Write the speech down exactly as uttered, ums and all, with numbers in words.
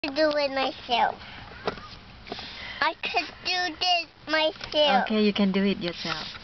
do it myself. I could do this myself. Okay, you can do it yourself.